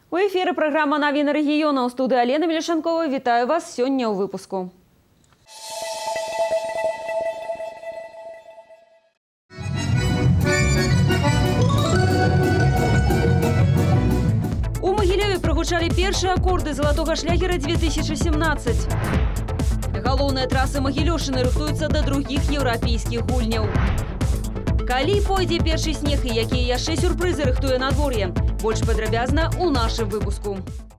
У эфире программа «Новины региона». У студии Алена Мелешенкова. Вітаю вас сегодня у выпуску. У Могилеве прогучали первые аккорды «Золотого шлягера» 2017. Галоўныя трассы Могилёвшчыны рыхтуюцца до других европейских гульняў. Калі пойдзе першы снег і якія яшчэ сюрпрызы рыхтуе надвор'е? Больш падрабязна у нашым выпуску.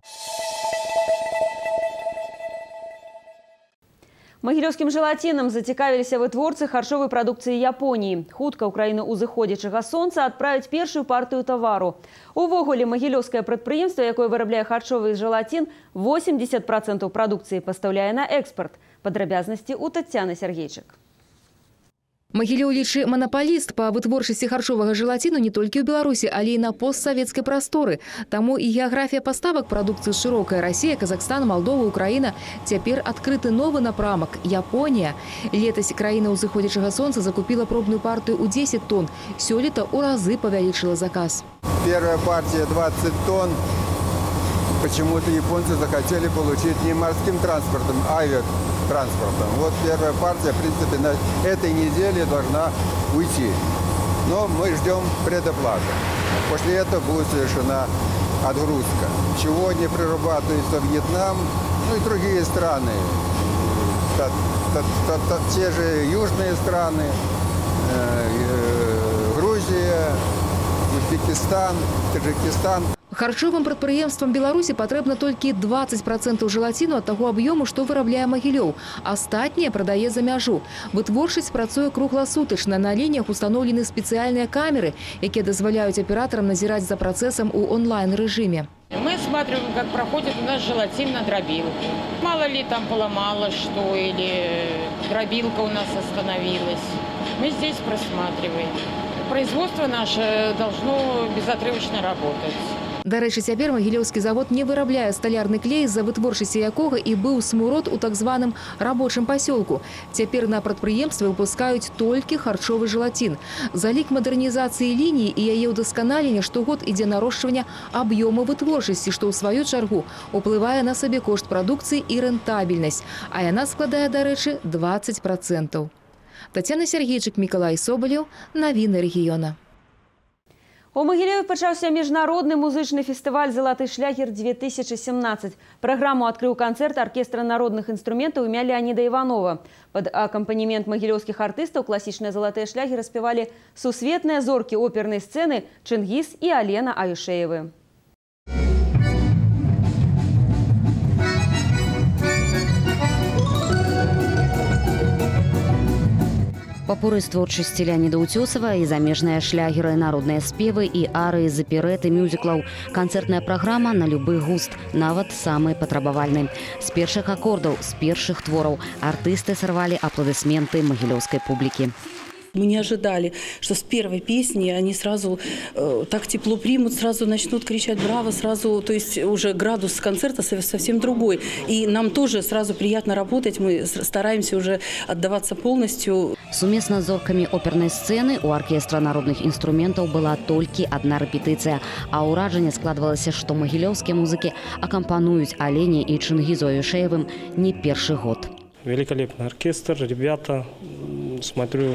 Могилёўскім желатинам зацікавіліся вытворцы харчовай прадукцыі Японіі. Хутка ў краіну узыходзячага сонца адправяць першую партыю тавару. Увогуле, магілёўскае прадпрыемства, якое вырабляе харчовы желатин, 80% прадукцыі пастаўляе на экспарт. Падрабязнасці у Таццяны Сергейчык. Могилев лічы монополист по вытворчасці харчовага желатину не толькі ў Беларусі, але і на постсавецкай прасторы. Таму і геаграфія паставак прадукцыі шырокая. Россия, Казахстан, Молдова, Украина. Цяпер адкрыты новы напрамак – Япония. Летась краіна ўзыходзячага сонца закупила пробную партию у 10 тонн. Сёлета ў разы павялічыла заказ. Первая партия 20 тонн. Почему-то японцы захотели получить не морским транспортом, а авиатранспортом. Вот первая партия, в принципе, на этой неделе должна уйти. Но мы ждем предоплаты. После этого будет совершена отгрузка. Чего не прирабатывается Вьетнам, ну и другие страны. Те же южные страны, Грузия, Узбекистан, Таджикистан. Харчовым прадпрыемствам Беларусі патрэбна толькі 20% желатину ад таго аб'ёму, што вырабляе Могилев. Астатняе прадае за мяжу. Вытворчасць працуе кругласутачна. На лініях установлены спецыяльныя камеры, якія дазваляюць аператарам назіраць за працэсам у онлайн-рэжыме. Мы смотрим, как проходит у нас желатин на дробилку. Мало ли там поломало что, или дробилка у нас остановилась. Мы здесь просматриваем. Производство наше должно безотрывочно работать. Дарэчы, цяпер магілёўскі завод не вырабляе сталярны клей, з-за вытворчасці якога і быў смурод у так званым рабочым пасёлку. Цяпер на прадпрыемстве выпускаюць толькі харчовы желатин. Залік мадэрнізацыі лініі і яе ўдасканалення штогод ідзе нарошчвання аб'ёму вытворчасці, што ў сваю чаргу уплывае на сабекошт прадукцыі і рэнтабельнасць. А яна складае, дарэчы, 20%. Таццяна Сергейчык, Миколай Соболев. Новины региона. У Могилеве пачаўся міжнародны музычны фестываль «Золоты шлягер-2017». Праграму адкрыў канцэрт аркестра народных інструментаў імя Леонида Иванова. Под акампанемент магілёўскіх артыстаў класічныя залатыя шлягеры спявалі сусветныя зоркі опернай сцэны Чингис і Алена Аюшеевы. Папоры з творчасці Леонида Утёсова і замежныя шлягеры, народныя спевы і арыі з аперэты мюзіклаў. Канцэртная праграма на любы густ, нават самы патрабавальны. З першых акордаў, з першых твораў артысты сарвалі апладысменты магілёўскай публікі. Мы не ожидали, что с первой песни они сразу так тепло примут, сразу начнут кричать «Браво!», сразу, то есть уже градус концерта совсем другой. И нам тоже сразу приятно работать, мы стараемся уже отдаваться полностью. Сумесна з зоркамі опернай сцэны у аркестра народных інструментаў была толькі адна рэпетыцыя, а ўражанне складвалася, што магілёўскія музыкі акампануюць Алене і Чингизу Аюшеевым не першы год. Великолепный оркестр, ребята, смотрю,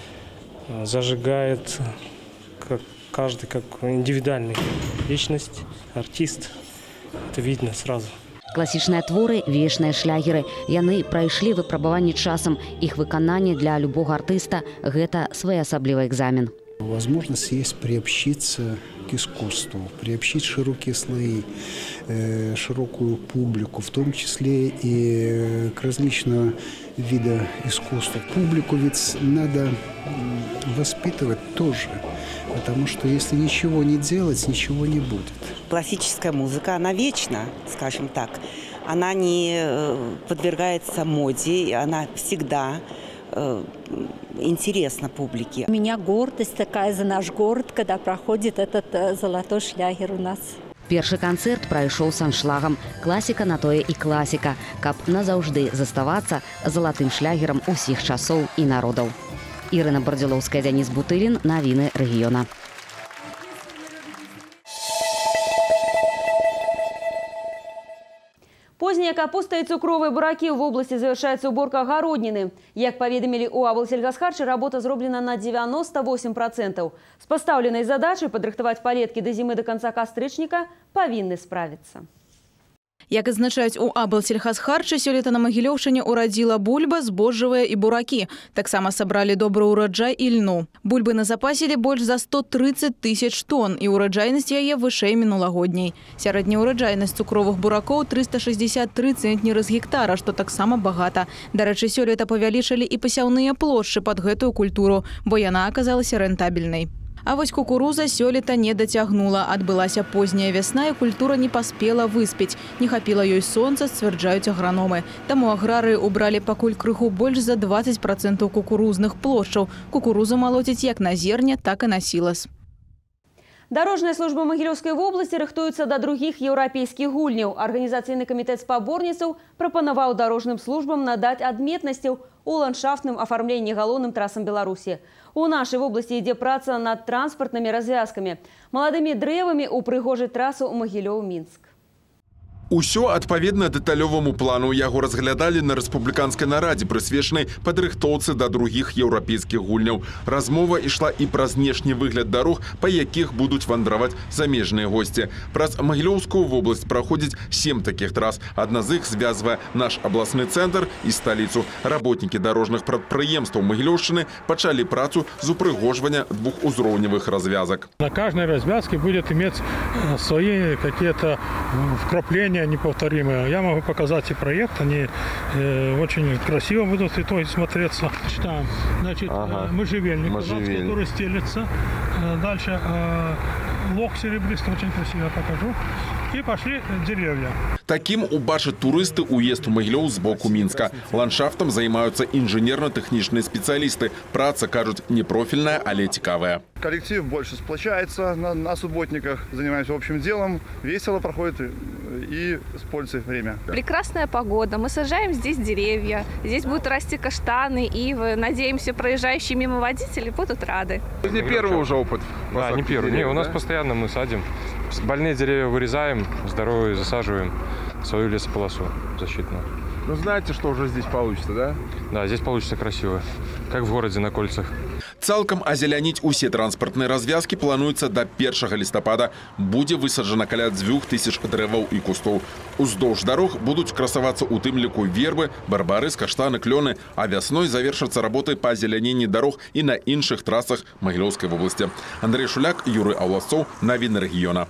зажигает каждый как индивидуальный личность, артист. Это видно сразу. Класічныя творы, вечныя шлягеры. Яны прайшлі выпрабаванне часам. Іх выкананне для любого артыста – гэта своеасаблівы экзамен. Возможность есть приобщиться к искусству, приобщить широкие слои, широкую публику, в том числе и к различного вида искусства. Публику ведь надо воспитывать тоже, потому что если ничего не делать, ничего не будет. Классическая музыка, она вечна, скажем так. Она не подвергается моде, она всегда интересно публике. У меня гордость такая за наш город, когда проходит этот золотой шлягер у нас. Першы канцэрт прайшоў з аншлагам. Класіка на тое і класіка, каб назаўжды заставацца залатым шлягерам усіх часоў і народаў. Ірына Бардзілоўская, Дзяніс Бутылін, Навіны рэгіёна. Поздняя капуста и цукровые бураки в области завершается уборка огороднины. Як поведомили у облсельгасхарчы, работа зроблена на 98%. С поставленной задачей подрыхтовать палетки до зимы до конца кастрычника повинны справиться. Як адзначаюць у облсельхозхарчы, сёлета на Магілёўшчыне урадзіла бульба, збожжавыя і буракі. Таксама сабралі добры ўраджай і льну. Бульбы назапасілі больш за 130 тысяч тонн, і ўраджайнасць яе вышэй мінулагодняй. Сярэдняя ўраджайнасць цукровых буракоў 363 цэнтнеры з гектара, што таксама багата. Дарэчы, сёлета павялічылі і пасяўныя плошчы пад гэтую культуру, бо яна аказалася рэнтабельнай. А вось кукуруза сёлета не дацягнула. Адбылася поздняя вясна, і культура не паспела выспець. Не хапіла ёй сонца, сцвярджаюць аграномы. Таму аграрыі убралі пакуль крыху больш за 20% кукурузных плошчаў. Кукурузу малоцяць як на зерне, так і на сілас. Дорожная служба Могилевской области рыхтуется до других европейских гульняў. Организационный комитет спаборніцаў прапанаваў дорожным службам надать адметнасцяў у ландшафтным оформлении галоўным трассам Беларуси. У нашей области ідзе праца над транспортными развязками, молодыми древами у прыгожай трассы Могилёў-Минск. Усё адпаведна дэталёваму плану. Яго разглядалі на рэспубліканскай нарадзе, прысвечанай падрыхтоўцы да другіх еўрапейскіх гульняў. Размова ішла і пра знешні выгляд дарог, па якіх будуць вандраваць замежныя госці. Праз Магілёўскую вобласць праходзіць 7 такіх трас. Адна з іх звязвае наш абласны цэнтр і сталіцу. Работнікі дарожных прадпрыемстваў Магілёўшчыны пачалі працу з упрыгожвання двухузроўневых развязак. На каждой развязке будет иметь свои какие-то вкрапления неповторимые. Я могу показать и проект, они очень красиво будут в итоге смотреться. Читаем. Значит, можжевельник, который стелется. Дальше лог серебристый, очень красиво покажу. И пошли деревья. Таким убачат турысты уезд у Могилёў з боку Мінска. Ландшафтом займаюцца інжынерна-тэхнічныя спецыялісты. Праца, кажуць, не профільная, але цікавая. Коллектив больше сплочается на субботниках, занимаемся общим делом, весело проходит и с пользой время. Прекрасная погода, мы сажаем здесь деревья, здесь будут расти каштаны, ивы. Надеемся, проезжающие мимо водители будут рады. Это не первый уже опыт. Да, не первый. Не, у нас постоянно мы садим. Больные деревья вырезаем, здоровые засаживаем, свою лесополосу защитную. Ну знаете, что уже здесь получится, да? Да, здесь получится красиво, как в городе на кольцах. Цалкам азеляніць усе транспартныя развязкі плануецца да 1 лістапада. Будзе высаджана каля 2000 дрэваў і кустоў. Уздоўж дарог будуць красавацца у тым ліку вербы, барбары, каштаны, клёны, а вясной завершацца работы па азеляненні дарог і на іншых трасах Магілёўскай вобласці. Андрей Шуляк, Юрый Аўласцоў, навіны рэгіёна.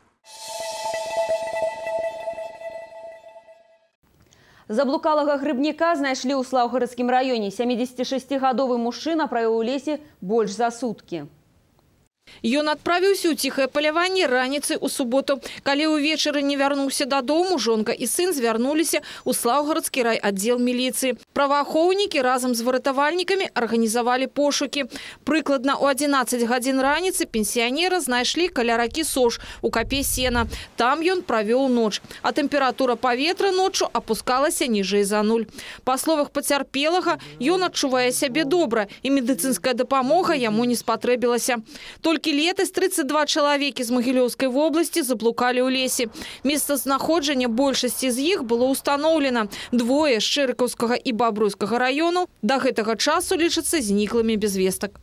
Заблукалага грыбніка знайшлі ў Слаўгарадскім раёне. 76-гадовы мужчына правёў у лесе больш за суткі. Ён адправіўся ў ціхае паляванне раніцай у суботу. Калі ўвечары не вярнуўся дадому, жонка і сын звярнуліся ў Слаўгарадскі райаддзел міліцыі. Праваахоўнікі разам з выратавальнікамі арганізавалі пошукі. Прыкладна ў 11 гадзін раніцы пенсіянера знайшлі каля ракі Сош у капе сена. Там ён правёў ноч, а тэмпература паветра ноччу апускалася ніжэй за 0. Па словах пацярпелага, ён адчувае сябе добра, і медыцынская дапамога яму не спатрэбілася. Толькі летась 32 чалавекі з Магілёўскай вобласці заблукалі ў лесе. Месцазнаходжанне большасці з іх было ўстаноўлена. Двое з Чэрыкаўскага і Бабруйскага раёнаў да гэтага часу лічацца зніклымі без вестак.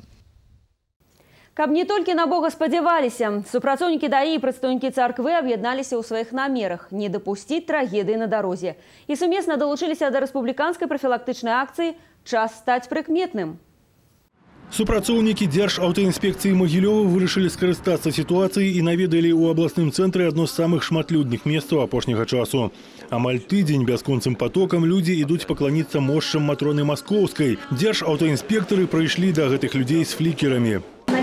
Каб не толькі на Бога спадзяваліся, супрацоўнікі ДАІ і прадстаўнікі царквы аб'ядналіся ў сваіх намерах не дапусціць трагедыі на дарозе. І сумесна далучыліся да рэспубліканскай прафілактычнай акцыі «Час стаць прыкметным». Супрацоўнікі Дзяржаўтаінспекцыі Магілёва вырашылі скарыстацца сітуацыяй і наведалі ў абласным цэнтры адно з самых шматлюдных месцаў апошняга часу. Амаль тыдзень бясконцым потокам людзі ідуць пакланіцца мошчам Матроны Маскоўскай. Дзяржаўтаінспектары прыйшлі да гэтых людзей з флікерамі.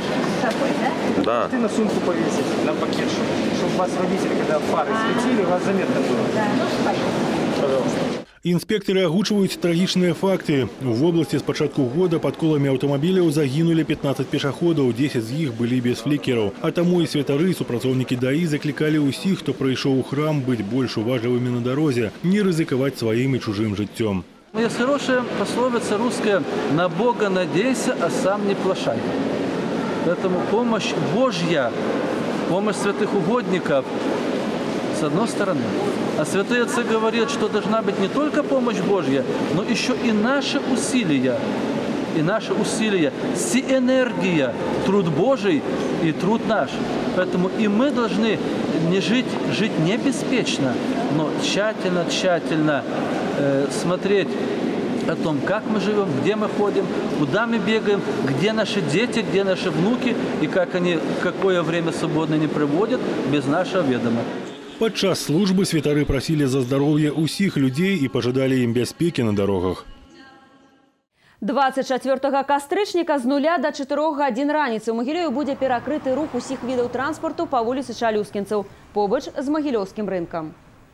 Да. Ты на сумку повесить, на пакет, чтобы вас водитель, когда фары светили, вас заметно было. Да. Пожалуйста. Інспектары агучваюць трагічныя факты. У вобласці з пачатку года пад коламі аўтамабіляў загінулі 15 пешаходаў, 10 з іх былі без флікераў. А таму і святары, супрацоўнікі ДАІ заклікалі ўсіх, хто прыйшоў у храм, быць больш уважлівымі на дарозе, не рызыкаваць сваім і чужым жыццём. Есть хорошая пословица русская: «На Бога надейся, а сам не плашай». Поэтому помощь Божья, помощь святых угодников с одной стороны. А святые отцы говорят, что должна быть не только помощь Божья, но еще и наши усилия. И наши усилия, синергия, труд Божий и труд наш. Поэтому и мы должны жить не беспечно, но тщательно смотреть о том, как мы живем, где мы ходим, куда мы бегаем, где наши дети, где наши внуки, и как они какое время свободное не проводят без нашего ведома. Падчас службы святары просили за здоровье усіх людей и пожадали им бяспеки на дорогах. 24 кастрычніка з 0 до 4 гадзін раніцы ў Магілёве будзе перакрыты рух усіх відаў транспорту па вуліцы Чалюскінцаў, побач з Магілёўскім рынкам.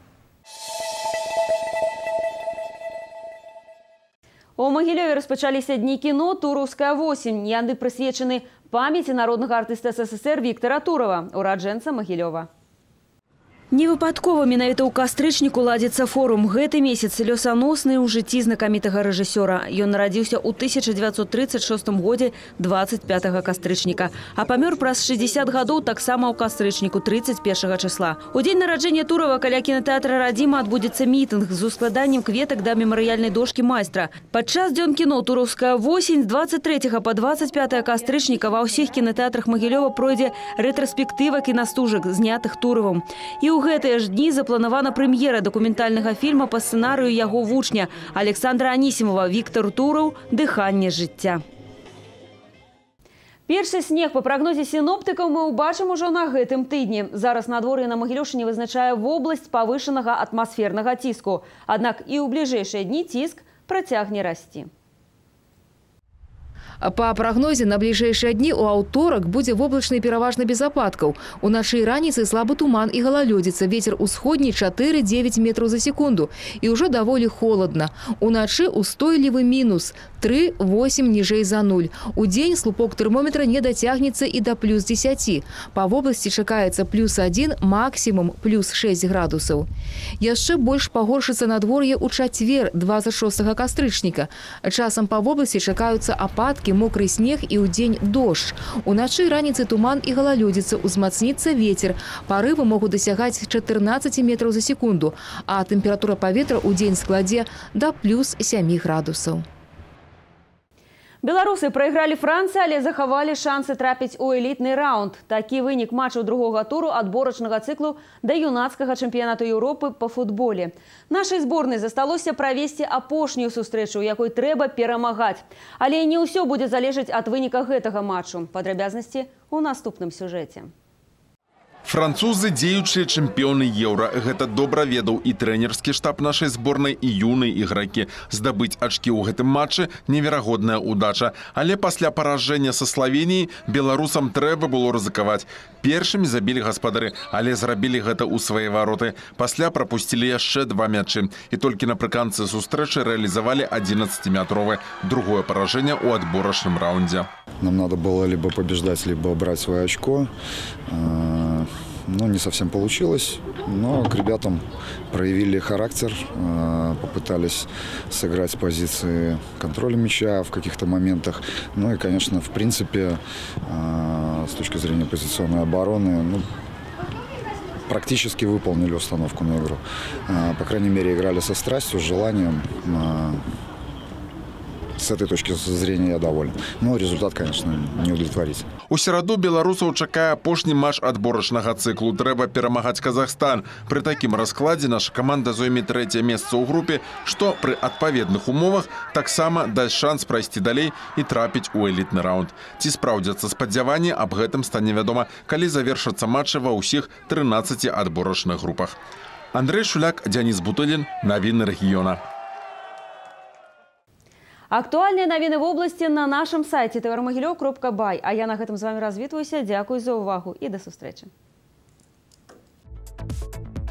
У Магілёве распачаліся дні кіно «Тураўская восень». Яны прысвечаны памяці народнага артыста СССР Віктара Турова, ураджэнца Магілёва. Невыпадкова менавіта ў кастрычніку ладзіцца форум. Гэты месяц лёсаносны ў жыцці знакамітага рэжысёра. Ён нарадзіўся ў 1936 годзе 25 кастрычніка, а памёр праз 60 гадоў таксама ў кастрычніку 31 числа. У дзень нараджэння Турова каля кінотэатра «Радзіма» адбудзецца мітынг з ускладаннем кветак да мемарыяльнай дошкі майстра. Падчас дзён кіно «Тураўская восень» з 23 па 25 кастрычніка ва ўсіх кінотэатрах Магілёва пройдзе рэтраспектыва кінастужак, знятых Туровым. І ў гэтыя ж дні запланавана прэм'ера дакументальнага фільма па сцэнарыю яго вучня Александра Анісімова «Віктар Тураў. Дыханне жыцця». Першы снег па прагнозе сіноптыкаў мы ўбачым ужо на гэтым тыдні. Зараз надвор'е на Магілёўшчыне вызначае вобласць павышанага атмасфернага ціску. Аднак і ў бліжэйшыя дні ціск працягне расці. По прогнозе на ближайшие дни у аўторак будзе воблачны пераважна без ападкаў. Уначы і раніцай слабы туман і галалёдзіца. Вецер усходні 4-9 метров за секунду. І ўжо даволі холодна. Уначы устойлівы мінус 3-8 ніжэй за 0. Удзень слупок тэрмометра не дацягнецца і да плюс 10. Па вобласці чакаецца плюс 1, максімум плюс 6 градусаў. Яшчэ больш пагоршыцца надвор'е ў чацвер 26 кастрычніка. Часам па вобласці чакаюцца ападкі, мокрый снег і ўдзень дождж. Уначы і раніцай туман і галалёдзіца, узмацніцца вецер. Парывы могуць дасягаць 14 метров за секунду, а тэмпература паветра ўдзень складзе да плюс 7 градусаў. Беларусы прайгралі Францыі, але захавалі шансы трапіць у элітны раунд. Такі вынік матчу другога туру адборачнага цыклу да юнацкага чэмпіянату Еўропы па футболе. Нашай зборнай засталося правесці апошнюю сустрэчу, у якой трэба перамагаць. Але не ўсё будзе залежаць ад выніка гэтага матчу. Падрабязнасці ў наступным сюжэце. Французы дзеючыя чэмпіёны еўра. Гэта добра ведаў і трэнерскі штаб нашай зборнай, і юныя ігракі. Здабыць ачкі ў гэтым матчы неверагодная удача. Але пасля паражэння са Славеніяй беларусам трэба было рызыкаваць. Першымі забілі гаспадары, але зрабілі гэта ў свае вароты. Пасля прапусцілі яшчэ 2 мячы. І толькі напрыканцы сустрэчы рэалізавалі 11-метровае другое паражэнне ў адборачным раўндзе. Нам надо было либо побеждать, либо брать свое очко. Но не совсем получилось. Но к ребятам проявили характер, попытались сыграть с позиции контроля мяча в каких-то моментах. Ну и, конечно, в принципе, с точки зрения позиционной обороны, практически выполнили установку на игру. По крайней мере, играли со страстью, с желанием. С этой точки зрения я доволен. Но результат, конечно, не удовлетворить. У сераду беларусаў чакае апошні матч адборачнага цыклу. Трэба перамагаць Казахстан. Пры такім раскладзе наша каманда зойме 3-е месца ў групе, што пры адпаведных умовах таксама дасць шанс прайсці далей і трапіць у элітны раунд. Ці спраўдзяцца спадзяванні, аб гэтым стане вядома, калі завершацца матчы ва ўсіх 13 адборачных групах. Андрей Шуляк, Дзяніс Бутылін, навіны рэгіёна. Актуальныя навіны вобласці на нашым сайце tvrmogilov.by. А я на гэтым з вами развітваюся. Дзякуй за ўвагу і да сустрэчы.